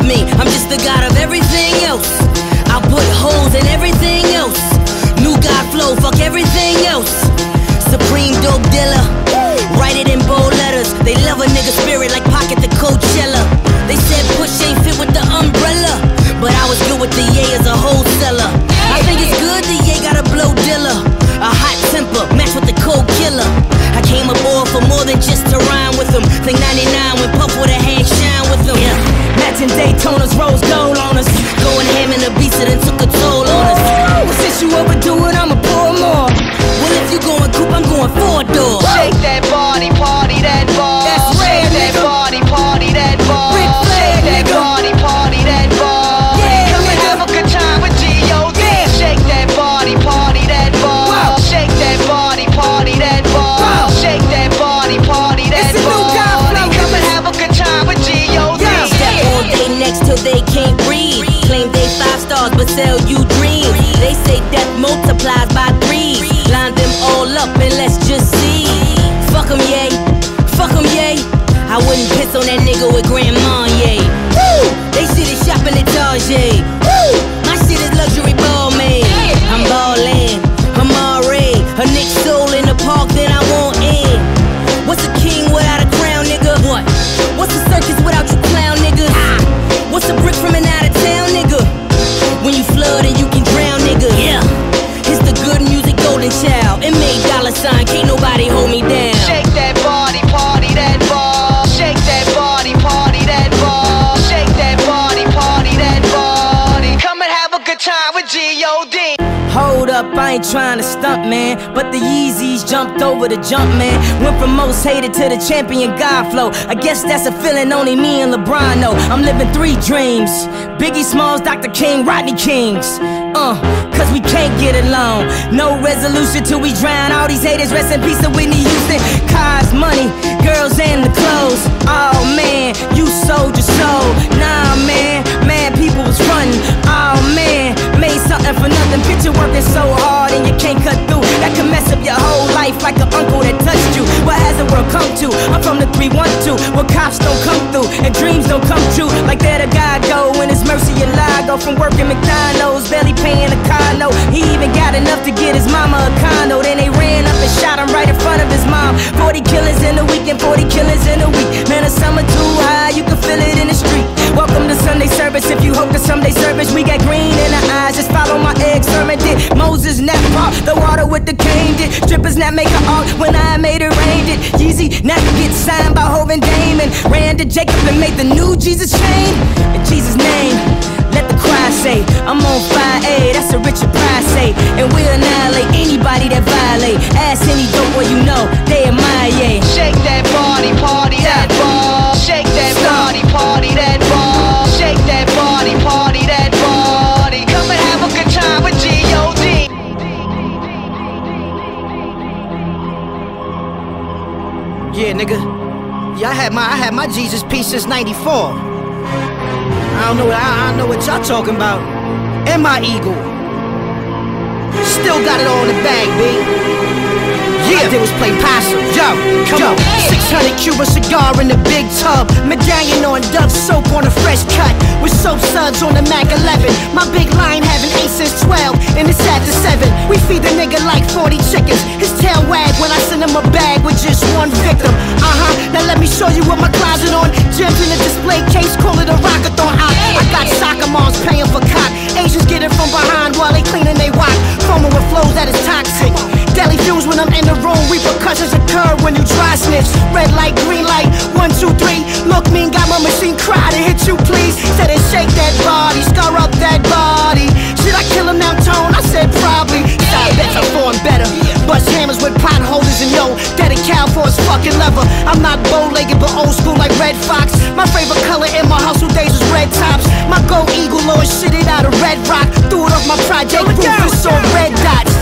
me. I'm just the god of everything else. I put holes in everything else. New God flow, fuck everything else. Supreme dope dealer, write it in bold letters. They love a nigga spirit like Pocket the Coachella. They said push ain't fit with the umbrella, but I was good with the Ye as a wholesaler. I think it's good the Ye got a blow dealer, a hot temper matched with the cold killer. I came aboard for more than just to rhyme with them. Think 99 when Puff with a hand shine with them. Yeah. Matching Daytonas, rose gold on us. Going ham in the beats that took a toll on us. Well, since you overdo it, I'ma pour more. Well, if you going coupe, I'm going 4-door. Shake that body, party that bar. That's Shake that body, party that bar. Shake that body, party that bar. Yeah, come and have a good time with G.O.D. Yeah. Shake that body, party that bar. Wow. Shake that body, party that bar. Wow. Shake that body, party that It's a bar. new God flow, Come and have a good time with G.O.D. Yeah. Step on they necks till they can't breathe. Claim they 5 stars but sell you dreams. They say death multiplies by 3s. Line them all up and let's just see. Fuck 'em, Ye. Fuck 'em, Ye. I wouldn't piss on that nigga with Grandma, Ye. Woo! They shit is shopping at Target. Woo! My shit is luxury ball made. I'm ballin', I'm already a Nick soul in the park that I want in. What's a king without a crown, nigga? What? What's a circus without your clown, nigga? What's a brick from an out of town, nigga? When you flood and you can drown, nigga. Yeah. It's the good music golden child. It made $sign, can't nobody hold me down. Shake that body, party that bar. Shake that body, party that bar. Shake that body, party that body. Come and have a good time with G.O.D. Hold up, I ain't trying to stunt, man, but the Yeezys jumped over the jump, man. Went from most hated to the champion God flow. I guess that's a feeling only me and LeBron know. I'm living 3 dreams: Biggie Smalls, Dr. King, Rodney Kings. Cause we can't get along. No resolution till we drown all these haters. Rest in peace to Whitney Houston. Cars, money, girls, and the clothes. Oh man, you sold your soul. Nah man, mad people was frontin'. Oh man, made something for nothing. Picture working so hard and you can't cut through. That can mess up your whole life like an uncle that touched you. What has the world come to? I'm from the 312, where cops don't come through and dreams don't come true. Like that a guy go when it's mercy you lie. Go from working McDonald's, barely paying a car note. He even got enough to get his mama a condo. Then they ran up and shot him right in front of his mom. 40 killers in a week and 40 killers in a week. Man, the summer too high, you can feel it in the street. Welcome to Sunday service. If you hope to someday service, we got green in our eyes. Just follow my egg sermon did. Moses nap pop the water with the cane did. Strippers not make an art when I made it rain did. Yeezy not get signed by Hov and Damon. Ran to Jacob and made the new Jesus chain. In Jesus' name, let the choir say, I'm on fire, ayy, that's a Richard Pryor say. And we'll annihilate anybody that violate. Ask any dope boy you know, they admire, yeah. Shake that body, party that bar. Shake that body, party that bar. Shake that body, party that body. Come and have a good time with G.O.D. Yeah, nigga. Yeah, I had my Jesus piece since '94. I don't know what y'all talking about. And my eagle. Still got it all in the bag, B. Yeah, I did was play possum. Yo, come on. 600 Cuban cigar in the big tub. Medallion on Dove soap on a fresh cut. With soap suds on the Mac 11. My big line having 8 since 12. And it's after 7. We feed the nigga like 40 chickens. His tail wag when I send him a bag with just one victim. Now let me show you what my closet on. Gems in a display case, call it a rockathon. I got soccer moms paying for cock. Asians get it from behind while they cleaning they wok. Foaming with flows that is toxic. Deadly fumes when I'm in the room. Repercussions occur when you dry snitch. Red light, green light, 1, 2, 3. Look mean, got my machine cry to hit you please. Said it shake that body, scar up that body. Should I kill him now, Tone? I said probably. Side bets are form better. Bust hammers with potholders and yo, dead a cow for his fucking leather. I'm not bow-legged but old school like Red Fox. My favorite color in my hustle days was red tops. My gold eagle, Lord, shit it out of Red Rock. Threw it off my project roof, it's on red dots.